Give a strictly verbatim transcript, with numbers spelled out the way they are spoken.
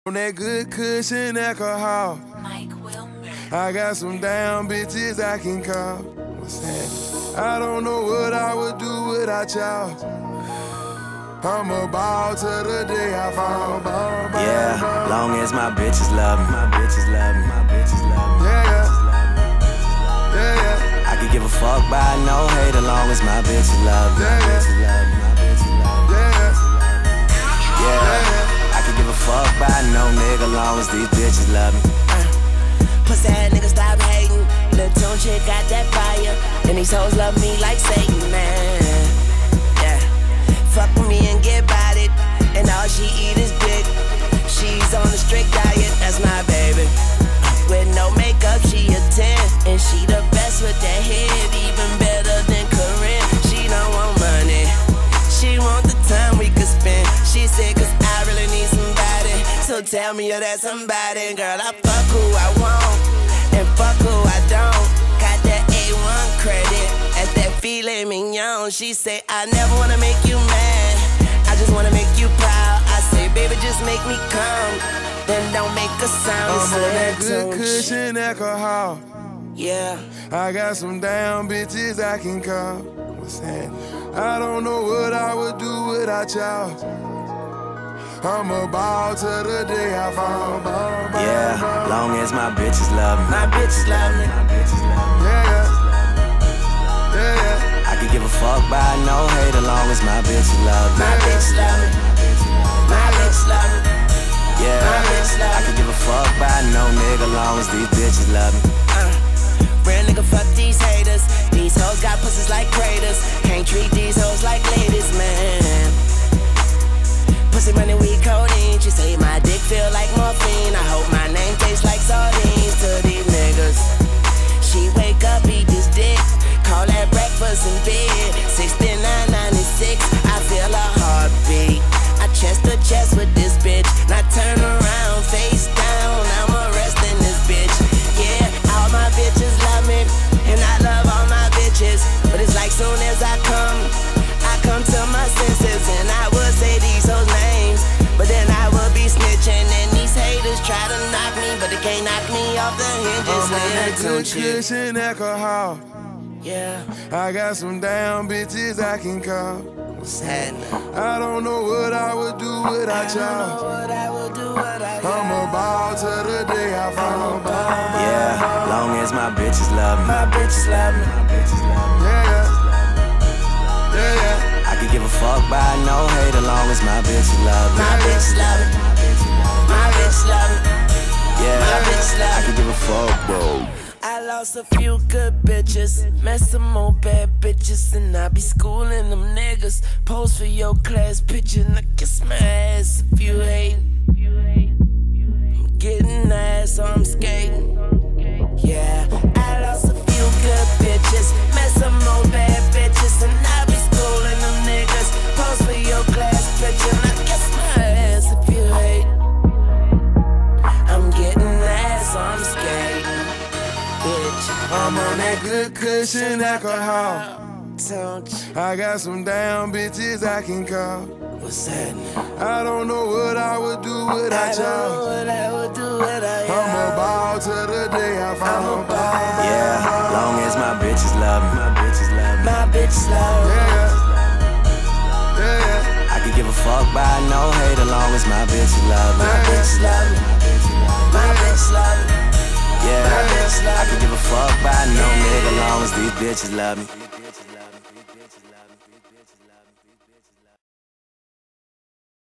On that good cushion alcohol. I got some damn bitches I can call. What's that? I don't know what I would do without y'all. I'm a ball till the day I fall. Ball, ball, yeah, ball. Long as my bitches love me, my bitches love me, my bitches love me. Yeah, yeah, yeah, yeah. I could give a fuck by no hate as long as my bitches love me, yeah, my bitches love me, my bitches love me. Yeah, yeah. yeah. I could give a fuck by no nigga long as these bitches love me. Pussy ass nigga stop hating. Lil' Tune chick got that fire. And these hoes love me like Satan, man. Yeah. Fuck with me and get about it. And all she eat is dick. She's on a strict diet, that's my baby. With no makeup, she a ten. And she the best with that head, even better than Corinne. She don't want money, she want the time we could spend. She said, cause I really need somebody. So tell me you're that somebody. Girl, I fuck who I want, and fuck who I don't. Got that A one credit, at that filet mignon. She say, I never wanna make you mad, I just wanna make you proud. I say, baby, just make me come, then don't make a sound. I'm on that good cushion alcohol. Yeah, I got some damn bitches I can call. What's that? I don't know what I would do without y'all. I'm a ball till the day I fall. Ball, ball, yeah, ball. Long as my bitches love me, my bitches love me, my bitches love me. Yeah, yeah, yeah, yeah. I could give a fuck by no hate as long as my bitches love me, my bitches love me, my bitches love me. Yeah, my bitches love me. I could give a fuck by no nigga long as these bitches love me. Uh, real nigga, fuck these haters. These hoes got pussies like craters. Can't treat these hoes like ladies, man. Pussy money, we codeine. She say my dick feel like morphine. I hope my name tastes like sardines to these niggas. She wake up, eat this dick, call that breakfast in bed. sixty-nine ninety-six, I feel a heartbeat. I chest to chest with this bitch. Now turn around, face down, I'm arresting this bitch. Yeah, all my bitches love me, and I love all my bitches. But it's like soon as I come, I come to my senses. And I would say these hoes names, but then I would be snitching. And these haters try to knock me, but they can't knock me off the hinges. I'm on that good cushion alcohol. Yeah, I got some damn bitches I can call. what's happening? I don't know what I would do without y'all. What I would do, what I I'm a ball till the day I fall. Yeah, long as my bitches love me, my bitches love me, my bitches love me. Yeah, yeah, yeah, yeah. I could give a fuck by no hate as long as my bitches love me, my bitches love me, my bitches love me. yeah, my bitches love me. I could give a fuck, bro. I lost a few good bitches, met some more bad bitches, and I be schooling them niggas. Pose for your class picture, and I kiss my ass if you hate. I'm getting ass, so I'm skating. Yeah, I lost a few good bitches, met some more bad bitches, and I be schooling them niggas. Pose for your class picture, and I kiss my ass if you hate. I'm getting ass, so I'm skating. I'm on that good cushion alcohol. Don't you? I got some damn bitches I can call. What's happening? I don't know what I would do I without don't know y'all. what I would do without you. I'm a ball till the day I fall. Yeah, long as my bitches love me, my bitches love me. My bitch love me. Yeah, yeah, yeah. I could give a fuck by no hate as long as my bitches love me, My bitch love me. My bitch love me. yeah, My bitch love I me. could give a fuck by no nigga long as these bitches love me.